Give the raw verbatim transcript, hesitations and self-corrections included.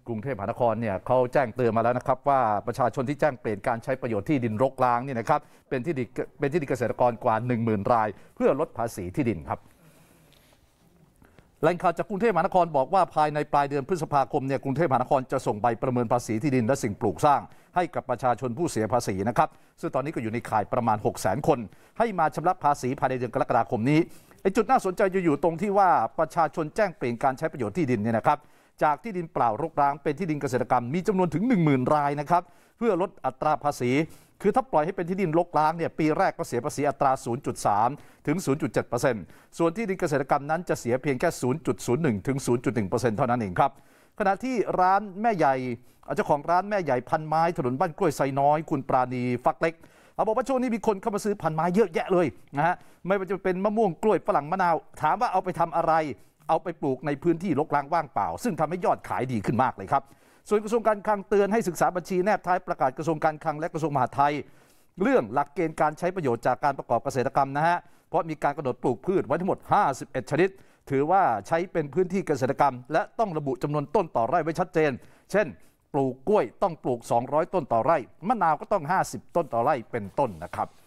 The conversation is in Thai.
กรุงเทพมหานครเนี่ยเขาแจ้งเตือนมาแล้วนะครับว่าประชาชนที่แจ้งเปลี่ยนการใช้ประโยชน์ที่ดินรกร้างเนี่ยนะครับเป็นที่ดินเป็นที่ดินเกษตรกรกว่า หนึ่งหมื่น รายเพื่อลดภาษีที่ดินครับแหล่งข่าวจากกรุงเทพมหานครบอกว่าภายในปลายเดือนพฤษภาคมเนี่ยกรุงเทพมหานครจะส่งใบประเมินภาษีที่ดินและสิ่งปลูกสร้างให้กับประชาชนผู้เสียภาษีนะครับซึ่งตอนนี้ก็อยู่ในข่ายประมาณ หกแสน คนให้มาชำระภาษีภายในเดือนกรกฎาคมนี้ไอ้จุดน่าสนใจจะอยู่ตรงที่ว่าประชาชนแจ้งเปลี่ยนการใช้ประโยชน์ที่ดินเนี่ยนะครับจากที่ดินเปล่ารกร้างเป็นที่ดินเกษตรกรรมมีจำนวนถึง หนึ่งหมื่น รายนะครับเพื่อลดอัตราภาษีคือถ้าปล่อยให้เป็นที่ดินรกร้างเนี่ยปีแรกก็เสียภาษีอัตรา ศูนย์จุดสาม ถึง ศูนย์จุดเจ็ดเปอร์เซ็นต์ ส่วนที่ดินเกษตรกรรมนั้นจะเสียเพียงแค่ ศูนย์จุดศูนย์หนึ่ง ถึง ศูนย์จุดหนึ่งเปอร์เซ็นต์ เท่านั้นเองครับขณะที่ร้านแม่ใหญ่เจ้าของร้านแม่ใหญ่พันไม้ถนนบ้านกล้วยไซน้อยคุณปราณีฟักเล็กเขาบอกว่าช่วงนี้มีคนเข้ามาซื้อพันไม้เยอะแยะเลยนะฮะไม่ว่าจะเป็นมะม่วงกล้วยฝรั่งมะนาวถามว่าเอาไปทำอะไรเอาไปปลูกในพื้นที่รกร้างว่างเปล่าซึ่งทำให้ยอดขายดีขึ้นมากเลยครับส่วนกระทรวงการคลังเตือนให้ศึกษาบัญชีแนบท้ายประกาศกระทรวงการคลังและกระทรวงมหาดไทยเรื่องหลักเกณฑ์การใช้ประโยชน์จากการประกอบเกษตรกรรมนะฮะเพราะมีการกำหนดปลูกพืชไว้ทั้งหมดห้าสิบเอ็ดชนิดถือว่าใช้เป็นพื้นที่เกษตรกรรมและต้องระบุจำนวนต้นต่อไร่ไว้ชัดเจนเช่นปลูกกล้วยต้องปลูกสองร้อยต้นต่อไร่มะนาวก็ต้องห้าสิบต้นต่อไร่เป็นต้นนะครับ